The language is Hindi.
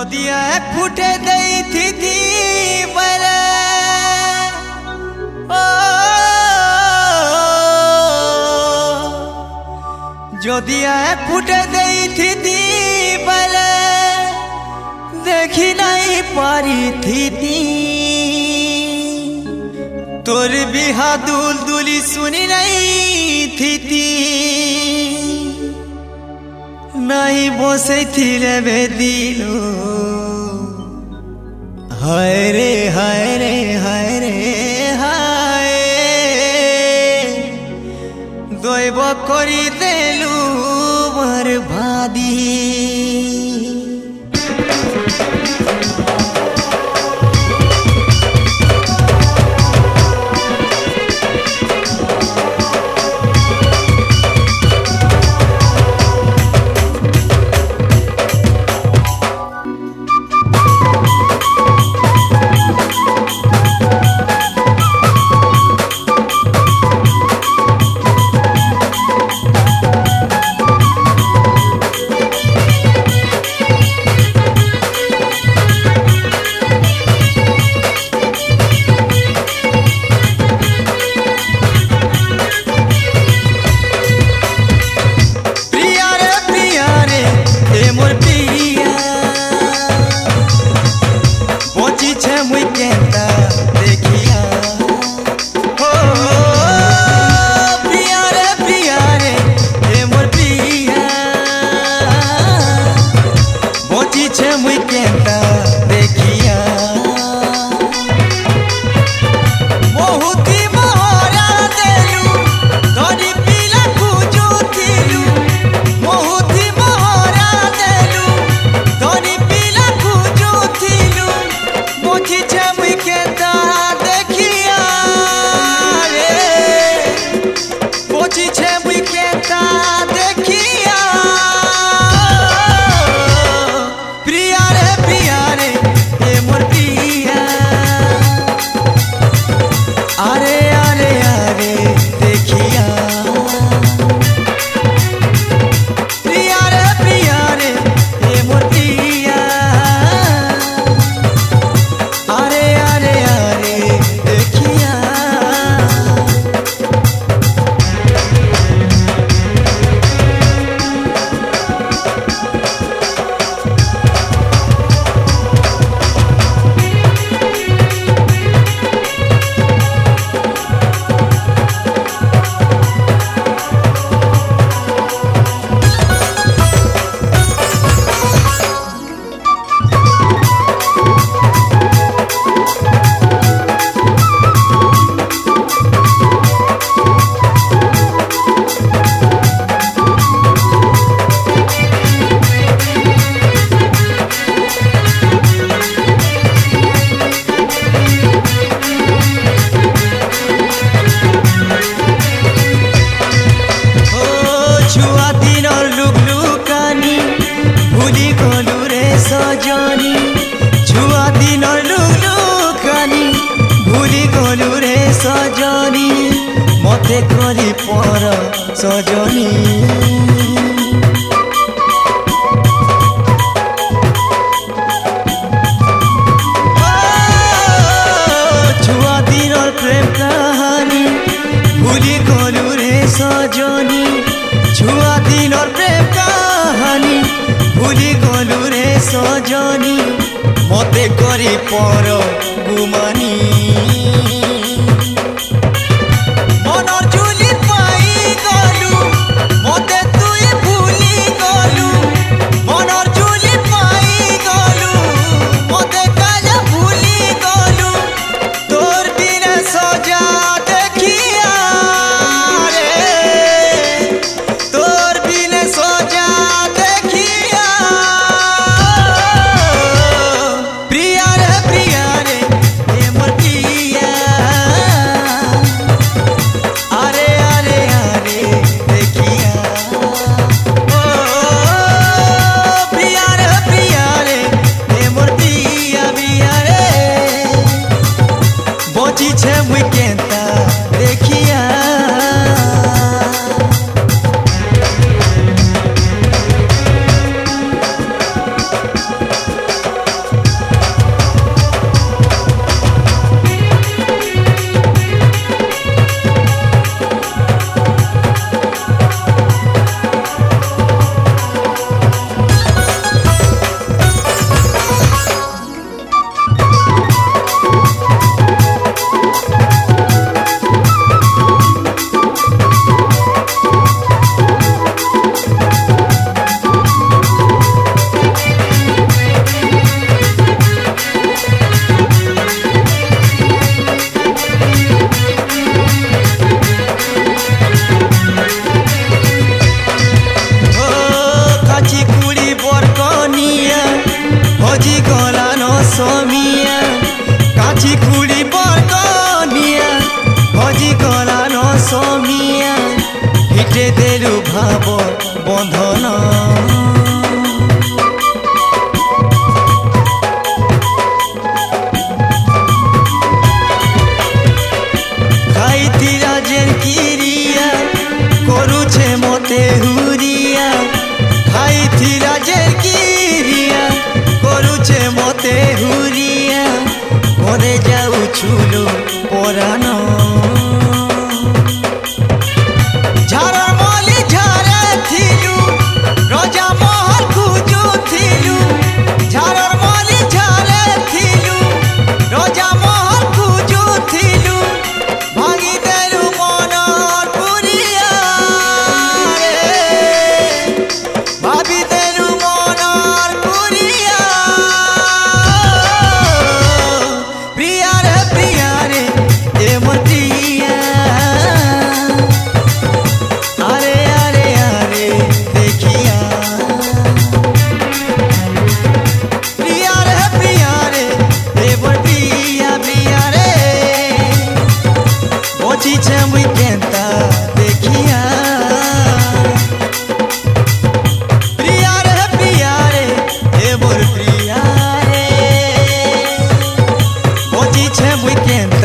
যদি এক ফুটে দেই থিতি বলে ও যদি এক ফুটে দেই থিতি বলে দেখি নাই পারি থিতি তোর বিহা দুলদুলি শুনি নাই থিতি नहीं बसे थिले बेदिलो हाय रे हाय रे हाय रे हाय दैव करी देलु बर्बादी सजनी मते करी पर सजनी छुआ दिन प्रेम कहानी भूली गलु रे सजनी छुआ दिन प्रेम कहानी भूली गलु रे सजनी मते करी पर गुमानी प्रिया रे ভাবর বন্ধন খাইতি রাজের কিরিয়া করুছে মতে হুরিয়া খাইতি রাজের কিরিয়া করুছে মতে হুরিয়া করে যাও ছুলো পরানো ঝাড়র মলি ঝাড়ে থিলু রজা মহল খুজু থিলু ঝাড়র মলি ঝাড়ে থিলু রজা মহল খুজু থিলু ভাঙি দেলু মনর পুরিয়া ভাবি দেলু মনর পুরিয়া প্রিয়া রে এ মোর প্রিয়া আরে আরে আরে দেখিয়া প্রিয়া রে এ মোর প্রিয়া রে বচিছে মুই কেনতা দেখিয়া প্রিয়া রে এ মোর প্রিয়া রে বচিছে মুই কেনতা